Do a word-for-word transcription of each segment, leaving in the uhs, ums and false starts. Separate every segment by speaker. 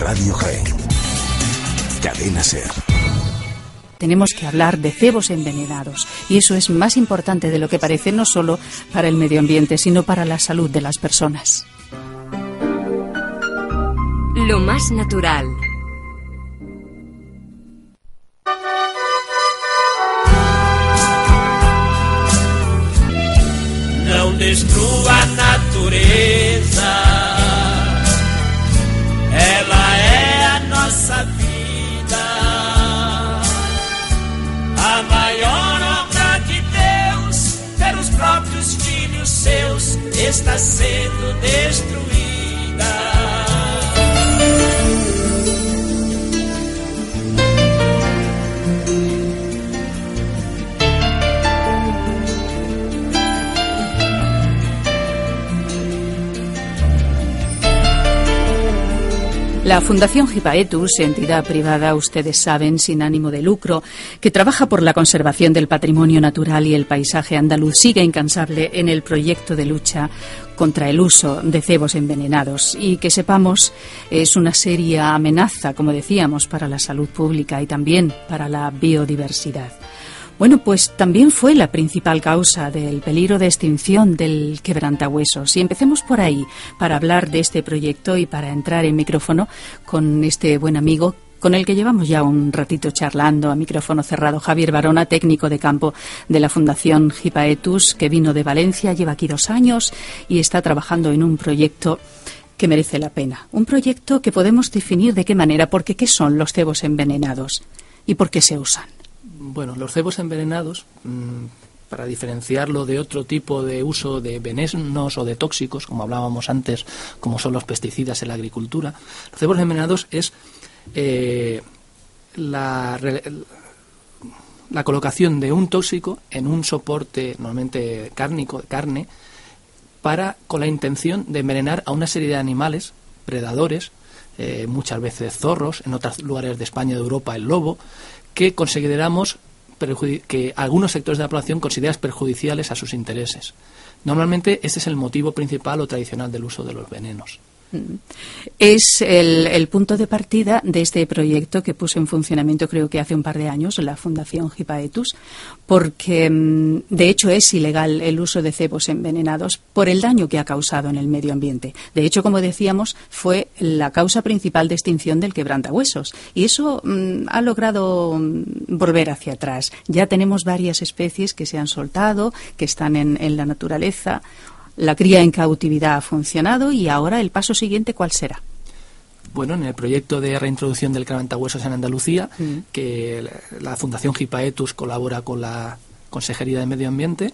Speaker 1: Radio Jaén. Cadena Ser.
Speaker 2: Tenemos que hablar de cebos envenenados, y eso es más importante de lo que parece, no solo para el medio ambiente, sino para la salud de las personas.
Speaker 3: Lo más natural.
Speaker 4: Não destrua a natureza, ela é a nossa vida, a maior obra de Deus, pelos próprios filhos seus, está sendo destruída.
Speaker 2: La Fundación Hypaetus, entidad privada, ustedes saben, sin ánimo de lucro, que trabaja por la conservación del patrimonio natural y el paisaje andaluz, sigue incansable en el proyecto de lucha contra el uso de cebos envenenados, y que sepamos es una seria amenaza, como decíamos, para la salud pública y también para la biodiversidad. Bueno, pues también fue la principal causa del peligro de extinción del quebrantahuesos. Y empecemos por ahí, para hablar de este proyecto y para entrar en micrófono con este buen amigo con el que llevamos ya un ratito charlando a micrófono cerrado, Javier Barona, técnico de campo de la Fundación Hypaetus, que vino de Valencia, lleva aquí dos años y está trabajando en un proyecto que merece la pena. Un proyecto que podemos definir de qué manera, porque ¿qué son los cebos envenenados y por qué se usan?
Speaker 5: Bueno, los cebos envenenados, mmm, para diferenciarlo de otro tipo de uso de venenos o de tóxicos, como hablábamos antes, como son los pesticidas en la agricultura, los cebos envenenados es eh, la, la colocación de un tóxico en un soporte normalmente cárnico, carne, para con la intención de envenenar a una serie de animales, predadores, eh, muchas veces zorros, en otros lugares de España y de Europa el lobo, que consideramos que algunos sectores de la población consideran perjudiciales a sus intereses. Normalmente este es el motivo principal o tradicional del uso de los venenos.
Speaker 2: Es el, el punto de partida de este proyecto que puso en funcionamiento, creo que hace un par de años, la Fundación Hypaetus, porque de hecho es ilegal el uso de cebos envenenados por el daño que ha causado en el medio ambiente. De hecho, como decíamos, fue la causa principal de extinción del quebrantahuesos, y eso mmm, ha logrado mmm, volver hacia atrás. Ya tenemos varias especies que se han soltado, que están en, en la naturaleza. La cría en cautividad ha funcionado, y ahora el paso siguiente, ¿cuál será?
Speaker 5: Bueno, en el proyecto de reintroducción del quebrantahuesos en Andalucía, mm. que la Fundación Hypaetus colabora con la Consejería de Medio Ambiente,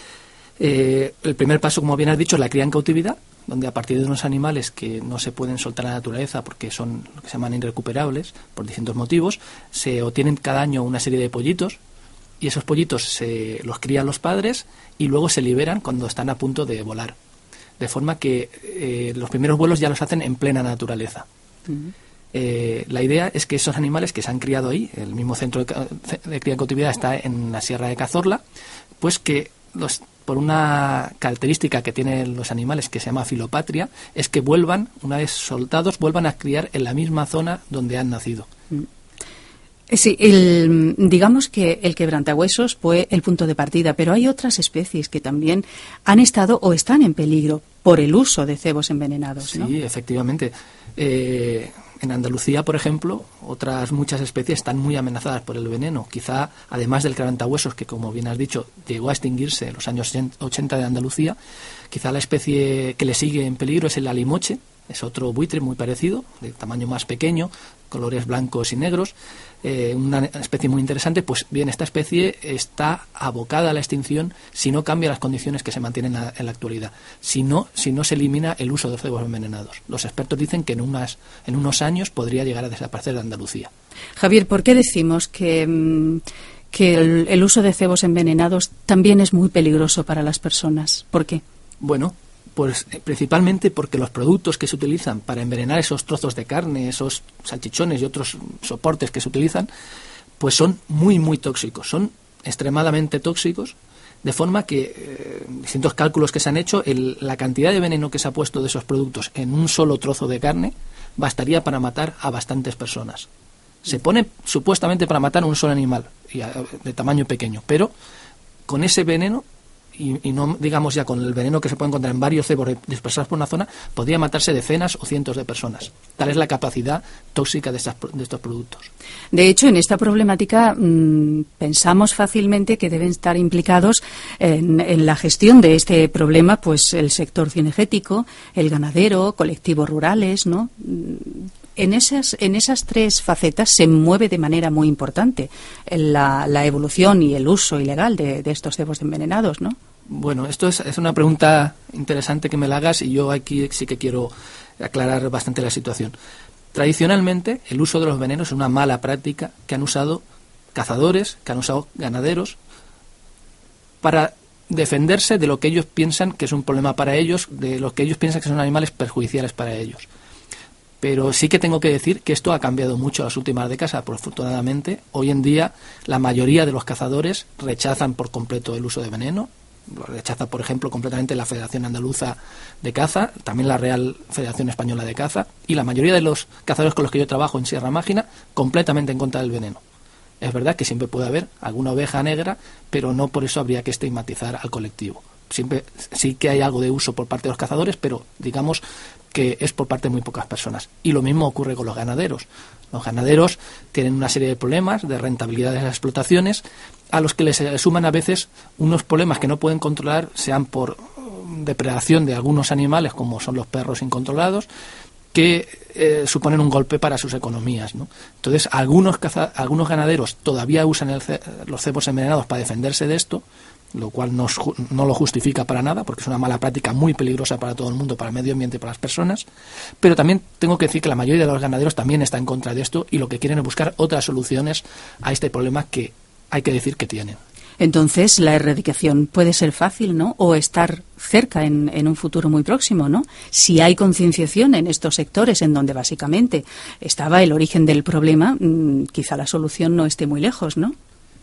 Speaker 5: eh, el primer paso, como bien has dicho, es la cría en cautividad, donde a partir de unos animales que no se pueden soltar a la naturaleza porque son lo que se llaman irrecuperables por distintos motivos, se obtienen cada año una serie de pollitos, y esos pollitos se los crían los padres y luego se liberan cuando están a punto de volar. De forma que eh, los primeros vuelos ya los hacen en plena naturaleza. Uh-huh. Eh, la idea es que esos animales que se han criado ahí, el mismo centro de, de cría en cautividad está en la Sierra de Cazorla, pues que los, por una característica que tienen los animales que se llama filopatria, es que vuelvan, una vez soltados, vuelvan a criar en la misma zona donde han nacido. Uh-huh.
Speaker 2: Sí, el, digamos que el quebrantahuesos fue el punto de partida, pero hay otras especies que también han estado o están en peligro por el uso de cebos envenenados, ¿no?
Speaker 5: Sí, efectivamente. Eh, en Andalucía, por ejemplo, otras muchas especies están muy amenazadas por el veneno. Quizá, además del quebrantahuesos, que como bien has dicho, llegó a extinguirse en los años ochenta de Andalucía, quizá la especie que le sigue en peligro es el alimoche. Es otro buitre muy parecido, de tamaño más pequeño, colores blancos y negros, eh, una especie muy interesante. Pues bien, esta especie está abocada a la extinción si no cambia las condiciones que se mantienen en la, en la actualidad, si no, si no se elimina el uso de los cebos envenenados. Los expertos dicen que en, unas, en unos años podría llegar a desaparecer de Andalucía.
Speaker 2: Javier, ¿por qué decimos que, que el, el uso de cebos envenenados también es muy peligroso para las personas? ¿Por qué?
Speaker 5: Bueno, pues principalmente porque los productos que se utilizan para envenenar esos trozos de carne, esos salchichones y otros soportes que se utilizan, pues son muy, muy tóxicos, son extremadamente tóxicos, de forma que eh, distintos cálculos que se han hecho, el, la cantidad de veneno que se ha puesto de esos productos en un solo trozo de carne bastaría para matar a bastantes personas. Se pone supuestamente para matar a un solo animal, y a, de tamaño pequeño, pero con ese veneno, y, y no digamos ya con el veneno que se puede encontrar en varios cebos dispersados por una zona, podría matarse decenas o cientos de personas. Tal es la capacidad tóxica de, estas, de estos productos.
Speaker 2: De hecho, en esta problemática mmm, pensamos fácilmente que deben estar implicados en, en la gestión de este problema, pues el sector cinegético, el ganadero, colectivos rurales, ¿no? En esas, en esas tres facetas se mueve de manera muy importante la, la evolución y el uso ilegal de, de estos cebos envenenados, ¿no?
Speaker 5: Bueno, esto es, es una pregunta interesante que me la hagas, y yo aquí sí que quiero aclarar bastante la situación. Tradicionalmente, el uso de los venenos es una mala práctica que han usado cazadores, que han usado ganaderos, para defenderse de lo que ellos piensan que es un problema para ellos, de lo que ellos piensan que son animales perjudiciales para ellos. Pero sí que tengo que decir que esto ha cambiado mucho en las últimas décadas, afortunadamente. Hoy en día la mayoría de los cazadores rechazan por completo el uso de veneno. Lo rechaza, por ejemplo, completamente la Federación Andaluza de Caza, también la Real Federación Española de Caza, y la mayoría de los cazadores con los que yo trabajo en Sierra Mágina, completamente en contra del veneno. Es verdad que siempre puede haber alguna oveja negra, pero no por eso habría que estigmatizar al colectivo. Siempre sí que hay algo de uso por parte de los cazadores, pero digamos que es por parte de muy pocas personas. Y lo mismo ocurre con los ganaderos. Los ganaderos tienen una serie de problemas de rentabilidad de las explotaciones, a los que les suman a veces unos problemas que no pueden controlar, sean por depredación de algunos animales, como son los perros incontrolados, que eh, suponen un golpe para sus economías, ¿no? Entonces, algunos caza, algunos ganaderos todavía usan el ce, los cebos envenenados para defenderse de esto, lo cual no, no lo justifica para nada, porque es una mala práctica muy peligrosa para todo el mundo, para el medio ambiente y para las personas. Pero también tengo que decir que la mayoría de los ganaderos también está en contra de esto, y lo que quieren es buscar otras soluciones a este problema que hay que decir que tienen.
Speaker 2: Entonces, la erradicación puede ser fácil, ¿no? O estar cerca en, en un futuro muy próximo, ¿no? Si hay concienciación en estos sectores en donde básicamente estaba el origen del problema, mmm, quizá la solución no esté muy lejos, ¿no?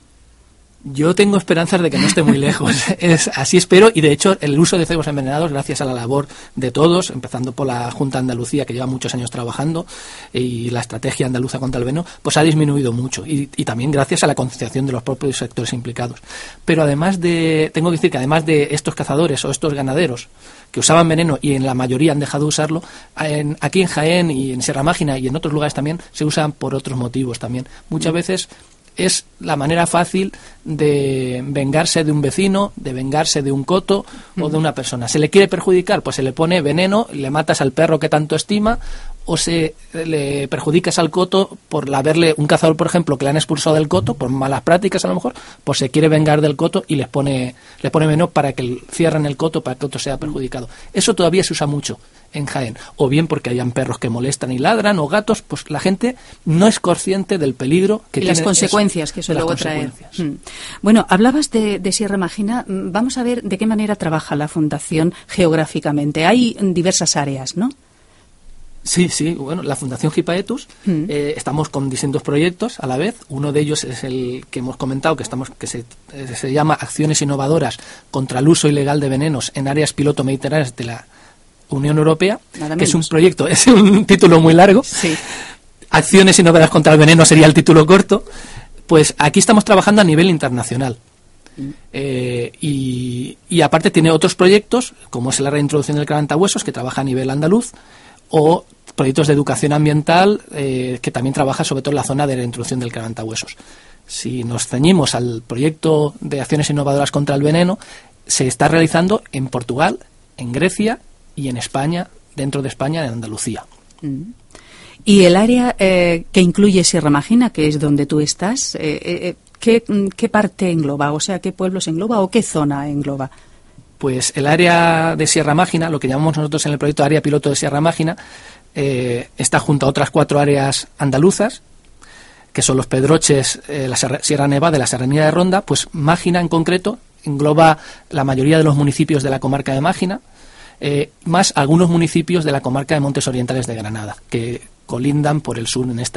Speaker 5: Yo tengo esperanzas de que no esté muy lejos. Es, así espero, y de hecho el uso de cebos envenenados, gracias a la labor de todos, empezando por la Junta de Andalucía, que lleva muchos años trabajando, y la estrategia andaluza contra el veneno, pues ha disminuido mucho, y, y también gracias a la concienciación de los propios sectores implicados. Pero además de, tengo que decir que además de estos cazadores o estos ganaderos que usaban veneno y en la mayoría han dejado de usarlo, en, aquí en Jaén y en Sierra Mágina y en otros lugares también se usan por otros motivos también. Muchas veces es la manera fácil de vengarse de un vecino, de vengarse de un coto o de una persona. ¿Se le quiere perjudicar? Pues se le pone veneno, le matas al perro que tanto estima, o se le perjudicas al coto por haberle, un cazador, por ejemplo, que le han expulsado del coto, por malas prácticas a lo mejor, pues se quiere vengar del coto y les pone, le pone veneno para que cierren el coto, para que el coto sea perjudicado. Eso todavía se usa mucho en Jaén, o bien porque hayan perros que molestan y ladran, o gatos, pues la gente no es consciente del peligro que
Speaker 2: y
Speaker 5: tiene
Speaker 2: las consecuencias eso, que eso luego trae. Mm. Bueno, hablabas de, de Sierra Mágina. Vamos a ver de qué manera trabaja la Fundación geográficamente. Hay diversas áreas, ¿no?
Speaker 5: Sí, sí, bueno, la Fundación Hipaetus, mm. eh, estamos con distintos proyectos a la vez. Uno de ellos es el que hemos comentado, que estamos que se, eh, se llama Acciones Innovadoras contra el Uso Ilegal de Venenos en Áreas Piloto Mediterráneas de la Unión Europea, que es un proyecto, es un título muy largo.
Speaker 2: Sí.
Speaker 5: Acciones Innovadoras contra el Veneno sería el título corto. Pues aquí estamos trabajando a nivel internacional. Mm. Eh, y, y aparte tiene otros proyectos, como es la reintroducción del claventahuesos, que trabaja a nivel andaluz, o proyectos de educación ambiental, eh, que también trabaja sobre todo en la zona de reintroducción del claventahuesos. Si nos ceñimos al proyecto de Acciones Innovadoras contra el Veneno, se está realizando en Portugal, en Grecia y en España, dentro de España, en Andalucía.
Speaker 2: Mm. Y el área eh, que incluye Sierra Mágina, que es donde tú estás, eh, eh, ¿qué, ¿qué parte engloba? O sea, ¿qué pueblos engloba o qué zona engloba?
Speaker 5: Pues el área de Sierra Mágina, lo que llamamos nosotros en el proyecto área piloto de Sierra Mágina, eh, está junto a otras cuatro áreas andaluzas, que son los Pedroches, eh, la Sierra Nevada y la Serranía de Ronda. Pues Mágina en concreto engloba la mayoría de los municipios de la comarca de Mágina, eh, más algunos municipios de la comarca de Montes Orientales de Granada, que colindan por el sur en esta área.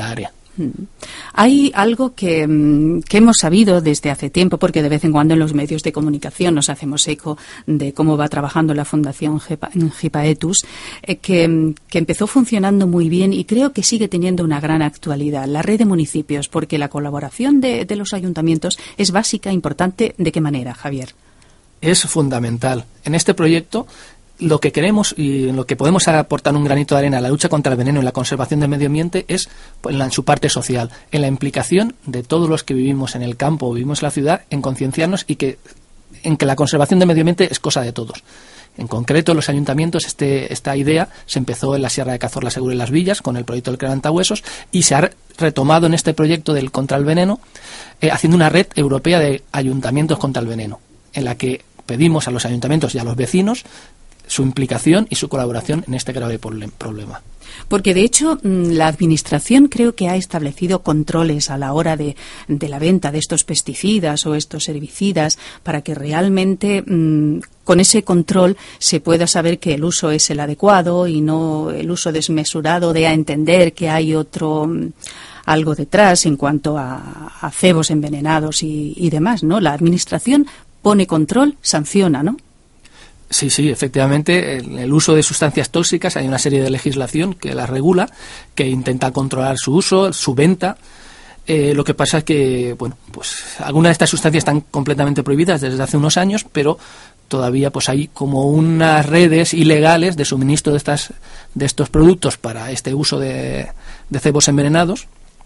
Speaker 2: Hay algo que, que hemos sabido desde hace tiempo, porque de vez en cuando en los medios de comunicación nos hacemos eco de cómo va trabajando la Fundación Hypaetus, eh, que, que empezó funcionando muy bien y creo que sigue teniendo una gran actualidad, la red de municipios, porque la colaboración de, de los ayuntamientos es básica, importante. ¿De qué manera, Javier?
Speaker 5: Es fundamental. En este proyecto, lo que queremos y en lo que podemos aportar un granito de arena a la lucha contra el veneno y la conservación del medio ambiente es pues, en, la, en su parte social, en la implicación de todos los que vivimos en el campo o vivimos en la ciudad, en concienciarnos y que en que la conservación del medio ambiente es cosa de todos. En concreto, los ayuntamientos, este, esta idea se empezó en la Sierra de Cazorla, Segura y Las Villas con el proyecto del Quebrantahuesos y se ha retomado en este proyecto del contra el veneno, eh, haciendo una red europea de ayuntamientos contra el veneno, en la que pedimos a los ayuntamientos y a los vecinos su implicación y su colaboración en este grave problema.
Speaker 2: Porque, de hecho, la Administración creo que ha establecido controles a la hora de, de la venta de estos pesticidas o estos herbicidas para que realmente mmm, con ese control se pueda saber que el uso es el adecuado y no el uso desmesurado de a entender que hay otro mmm, algo detrás en cuanto a, a cebos envenenados y, y demás, ¿no? La Administración pone control, sanciona, ¿no?
Speaker 5: Sí, sí, efectivamente, el, el uso de sustancias tóxicas, hay una serie de legislación que las regula, que intenta controlar su uso, su venta. Eh, lo que pasa es que, bueno, pues algunas de estas sustancias están completamente prohibidas desde hace unos años, pero todavía pues hay como unas redes ilegales de suministro de estas de estos productos para este uso de, de cebos envenenados.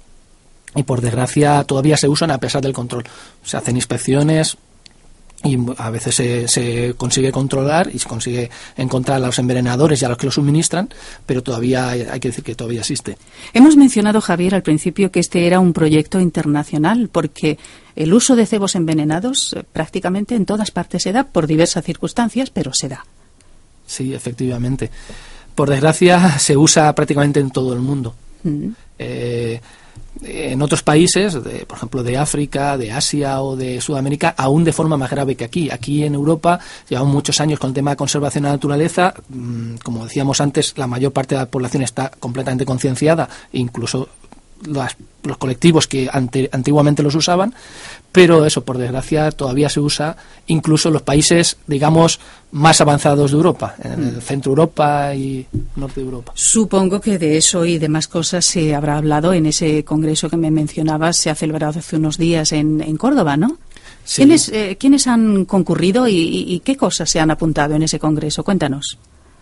Speaker 5: Y por desgracia todavía se usan a pesar del control. Se hacen inspecciones y a veces se, se consigue controlar y se consigue encontrar a los envenenadores y a los que los suministran, pero todavía hay, hay que decir que todavía existe.
Speaker 2: Hemos mencionado, Javier, al principio que este era un proyecto internacional, porque el uso de cebos envenenados eh, prácticamente en todas partes se da, por diversas circunstancias, pero se da.
Speaker 5: Sí, efectivamente. Por desgracia se usa prácticamente en todo el mundo. Mm. Eh, En otros países, de, por ejemplo de África, de Asia o de Sudamérica, aún de forma más grave que aquí. Aquí en Europa llevamos muchos años con el tema de conservación de la naturaleza. Como decíamos antes, la mayor parte de la población está completamente concienciada, incluso las, los colectivos que ante, antiguamente los usaban, pero eso, por desgracia, todavía se usa incluso en los países, digamos, más avanzados de Europa, en el centro de Europa y norte de Europa.
Speaker 2: Supongo que de eso y demás cosas se habrá hablado en ese congreso que me mencionabas, se ha celebrado hace unos días en, en Córdoba, ¿no? Sí. ¿Quiénes, eh, ¿Quiénes han concurrido y, y, y qué cosas se han apuntado en ese congreso? Cuéntanos.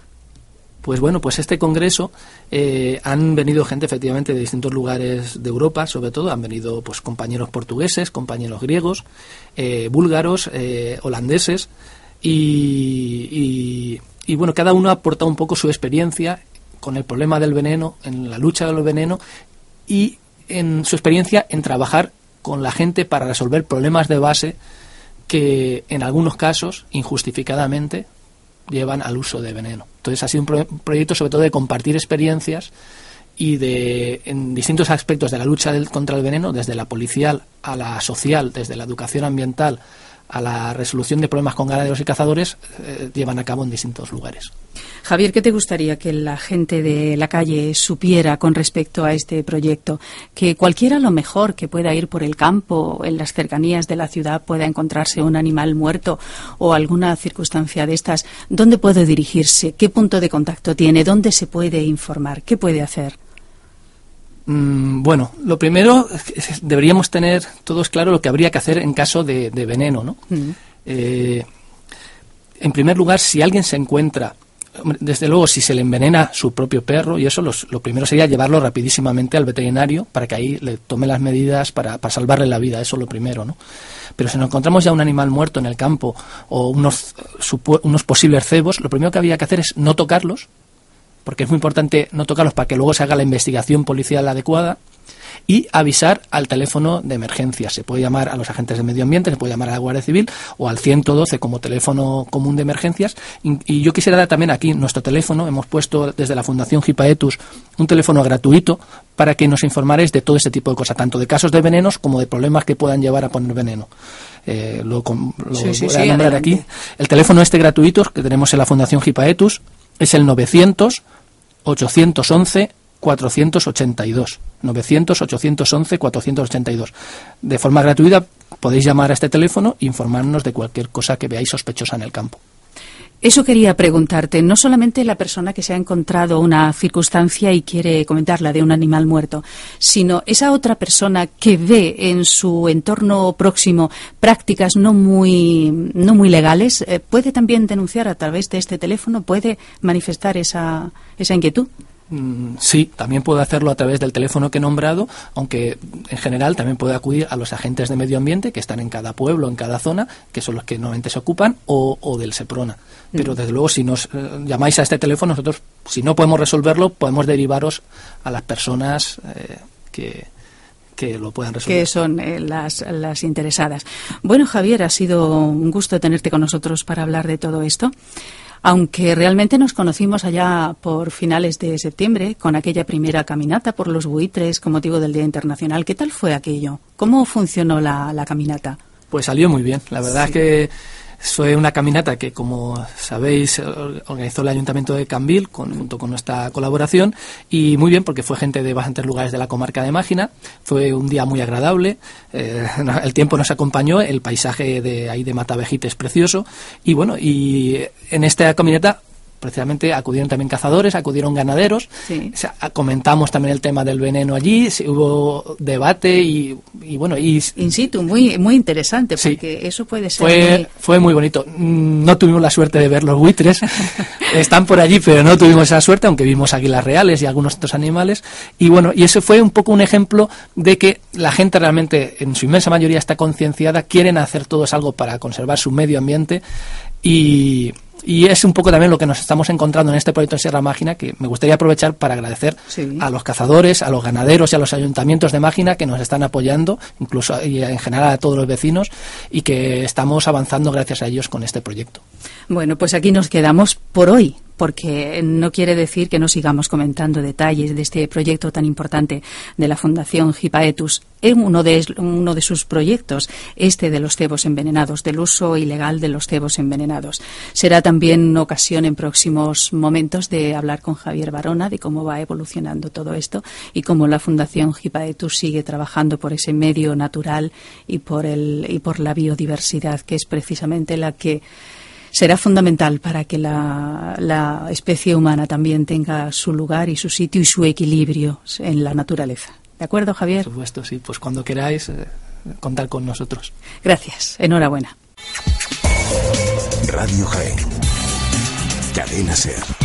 Speaker 5: Pues bueno, pues este congreso eh, han venido gente efectivamente de distintos lugares de Europa, sobre todo han venido pues compañeros portugueses, compañeros griegos, eh, búlgaros, eh, holandeses y, y, y bueno, cada uno ha aportado un poco su experiencia con el problema del veneno, en la lucha del veneno y en su experiencia en trabajar con la gente para resolver problemas de base que en algunos casos, injustificadamente, llevan al uso de veneno. Entonces ha sido un pro- proyecto sobre todo de compartir experiencias y de en distintos aspectos de la lucha del, contra el veneno, desde la policial a la social, desde la educación ambiental a la resolución de problemas con ganaderos y cazadores, eh, llevan a cabo en distintos lugares.
Speaker 2: Javier, ¿qué te gustaría que la gente de la calle supiera con respecto a este proyecto? Que cualquiera, a lo mejor, que pueda ir por el campo, en las cercanías de la ciudad, pueda encontrarse un animal muerto o alguna circunstancia de estas. ¿Dónde puede dirigirse? ¿Qué punto de contacto tiene? ¿Dónde se puede informar? ¿Qué puede hacer?
Speaker 5: Mm, bueno, lo primero, es, deberíamos tener todos claro lo que habría que hacer en caso de, de veneno, ¿no? Mm. Eh, en primer lugar, si alguien se encuentra, desde luego, si se le envenena su propio perro y eso, los, lo primero sería llevarlo rapidísimamente al veterinario para que ahí le tome las medidas para, para salvarle la vida, eso es lo primero, ¿no? Pero si nos encontramos ya un animal muerto en el campo o unos, supu- unos posibles cebos, lo primero que habría que hacer es no tocarlos, porque es muy importante no tocarlos para que luego se haga la investigación policial adecuada, y avisar al teléfono de emergencia. Se puede llamar a los agentes de medio ambiente, se puede llamar a la Guardia Civil o al ciento doce como teléfono común de emergencias. Y, y yo quisiera dar también aquí nuestro teléfono. Hemos puesto desde la Fundación Hypaetus un teléfono gratuito para que nos informaréis de todo este tipo de cosas, tanto de casos de venenos como de problemas que puedan llevar a poner veneno. Eh, lo lo sí, sí, voy a sí, nombrar adelante. Aquí. El teléfono este gratuito que tenemos en la Fundación Hypaetus es el novecientos, ochocientos once, cuatrocientos ochenta y dos. novecientos, ochocientos once, cuatrocientos ochenta y dos. De forma gratuita podéis llamar a este teléfono e informarnos de cualquier cosa que veáis sospechosa en el campo.
Speaker 2: Eso quería preguntarte, no solamente la persona que se ha encontrado una circunstancia y quiere comentarla de un animal muerto, sino esa otra persona que ve en su entorno próximo prácticas no muy, no muy legales, eh, ¿puede también denunciar a través de este teléfono? ¿Puede manifestar esa, esa inquietud?
Speaker 5: Sí, también puede hacerlo a través del teléfono que he nombrado, aunque en general también puede acudir a los agentes de medio ambiente que están en cada pueblo, en cada zona, que son los que normalmente se ocupan, o, o del SEPRONA. Pero desde luego, si nos eh, llamáis a este teléfono, nosotros, si no podemos resolverlo, podemos derivaros a las personas eh, que... que lo puedan resolver.
Speaker 2: Que son eh, las, las interesadas. Bueno, Javier, ha sido un gusto tenerte con nosotros para hablar de todo esto. Aunque realmente nos conocimos allá por finales de septiembre con aquella primera caminata por los buitres con motivo del Día Internacional. ¿Qué tal fue aquello? ¿Cómo funcionó la, la caminata? Pues salió muy bien. La verdad sí. es que fue una caminata que, como sabéis, organizó el Ayuntamiento de Cambil con, junto con nuestra colaboración, y muy bien porque fue gente de bastantes lugares de la comarca de Mágina. Fue un día muy agradable, eh, el tiempo nos acompañó, el paisaje de ahí de Matavejite es precioso, y bueno, y en esta caminata precisamente acudieron también cazadores, acudieron ganaderos, sí. o sea, comentamos también el tema del veneno allí, hubo debate y, y bueno, y in situ, muy muy interesante, porque sí, eso puede ser fue muy... fue muy bonito. No tuvimos la suerte de ver los buitres, están por allí, pero no tuvimos esa suerte, aunque vimos águilas reales y algunos otros animales, y bueno, y eso fue un poco un ejemplo de que la gente realmente, en su inmensa mayoría, está concienciada, quieren hacer todos algo para conservar su medio ambiente, y Y es un poco también lo que nos estamos encontrando en este proyecto de Sierra Mágina, que me gustaría aprovechar para agradecer sí. a los cazadores, a los ganaderos y a los ayuntamientos de Mágina que nos están apoyando, incluso y en general a todos los vecinos, y que estamos avanzando gracias a ellos con este proyecto. Bueno, pues aquí nos quedamos por hoy, porque no quiere decir que no sigamos comentando detalles de este proyecto tan importante de la Fundación Hypaetus. En uno de, uno de sus proyectos, este de los cebos envenenados, del uso ilegal de los cebos envenenados. Será también ocasión en próximos momentos de hablar con Javier Barona de cómo va evolucionando todo esto y cómo la Fundación Hypaetus sigue trabajando por ese medio natural y por, el, y por la biodiversidad, que es precisamente la que será fundamental para que la, la especie humana también tenga su lugar y su sitio y su equilibrio en la naturaleza. ¿De acuerdo, Javier? Por supuesto, sí. Pues cuando queráis, eh, contar con nosotros. Gracias. Enhorabuena.
Speaker 1: Radio Jaén. Cadena Ser.